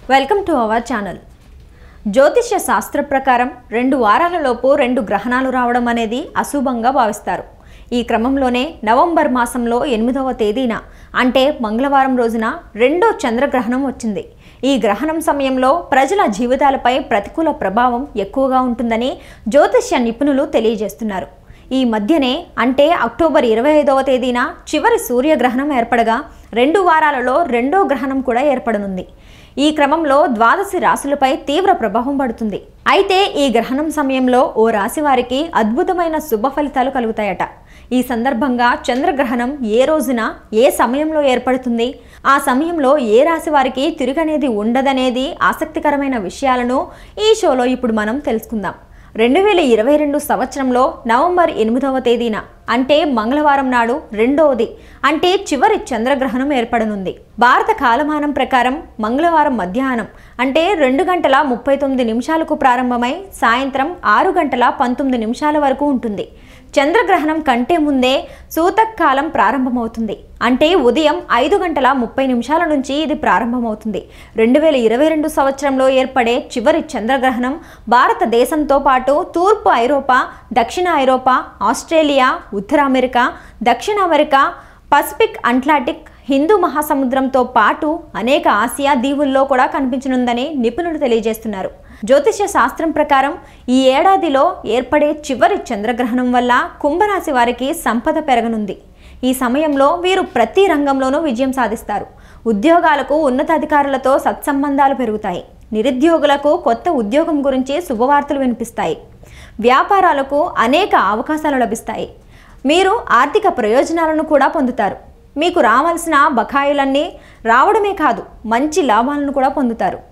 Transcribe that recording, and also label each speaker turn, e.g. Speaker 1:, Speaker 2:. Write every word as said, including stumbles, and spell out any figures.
Speaker 1: Welcome to our channel. జ్యోతిష్య శాస్త్ర ప్రకారం రెండు వారాలలోపు రెండు గ్రహణాలు రావడం అనేది అశుభంగా భావిస్తారు. ఈ క్రమంలోనే నవంబర్ మాసంలో ఎనిమిదవ తేదీన అంటే మంగళవారం రోజున రెండో చంద్రగ్రహణం వచ్చింది. ఈ గ్రహణం సమయంలో ప్రజల జీవితాలపై ప్రతికూల ప్రభావం ఎక్కువగా ఉంటుందని జ్యోతిష్య నిపుణులు తెలియజేస్తున్నారు. ఈ మధ్యనే అంటే అక్టోబర్ ఇరవై ఐదవ తేదీన చివరి సూర్యగ్రహణం ఏర్పడగా రెండు వారాలలో రెండో గ్రహణం కూడా ఏర్పడనుంది. ఈ క్రమంలో ద్వాదశి రాశులపై తీవ్ర ప్రభావం పడుతుంది. అయితే ఈ గ్రహణం సమయంలో ఓ రాశి వారికి అద్భుతమైన శుభ ఫలితాలు కలుగుతాయట. ఈ సందర్భంగా చంద్రగ్రహణం ఏ రోజున ఏ సమయంలో ఏర్పడుతుంది, ఆ సమయంలో ఏ రాశి వారికి తిరుగనేది ఉండదనేది ఆసక్తికరమైన విషయాలను ఈ షోలో ఇప్పుడు మనం తెలుసుకుందాం. రెండు వేల ఇరవై రెండు సంవత్సరంలో నవంబర్ ఎనిమిదవ తేదీన అంటే మంగళవారం నాడు రెండవది అంటే చివరి చంద్రగ్రహణం ఏర్పడనుంది. భారత కాలమానం ప్రకారం మంగళవారం మధ్యాహ్నం అంటే రెండు గంటల ముప్పై తొమ్మిది నిమిషాలకు ప్రారంభమై సాయంత్రం ఆరు గంటల పంతొమ్మిది నిమిషాల వరకు ఉంటుంది. చంద్రగ్రహణం కంటే ముందే సూతకాలం ప్రారంభమవుతుంది. అంటే ఉదయం ఐదు గంటల ముప్పై నిమిషాల నుంచి ఇది ప్రారంభమవుతుంది. రెండు వేల ఇరవై రెండు సంవత్సరంలో ఏర్పడే చివరి చంద్రగ్రహణం భారతదేశంతో పాటు తూర్పు ఐరోపా, దక్షిణ ఐరోపా, ఆస్ట్రేలియా, ఉత్తర అమెరికా, దక్షిణ అమెరికా, పసిఫిక్, అట్లాంటిక్, హిందూ మహాసముద్రంతో పాటు అనేక ఆసియా దీవుల్లో కూడా కనిపించనుందని నిపుణులు తెలియజేస్తున్నారు. జ్యోతిష్య శాస్త్రం ప్రకారం ఈ ఏడాదిలో ఏర్పడే చివరి చంద్రగ్రహణం వల్ల కుంభరాశి వారికి సంపద పెరగనుంది. ఈ సమయంలో వీరు ప్రతి రంగంలోనూ విజయం సాధిస్తారు. ఉద్యోగాలకు ఉన్నతాధికారులతో సత్సంబంధాలు పెరుగుతాయి. నిరుద్యోగులకు కొత్త ఉద్యోగం గురించి శుభవార్తలు వినిపిస్తాయి. వ్యాపారాలకు అనేక అవకాశాలు లభిస్తాయి. మీరు ఆర్థిక ప్రయోజనాలను కూడా పొందుతారు. మీకు రావాల్సిన బకాయిలన్నీ రావడమే కాదు, మంచి లాభాలను కూడా పొందుతారు.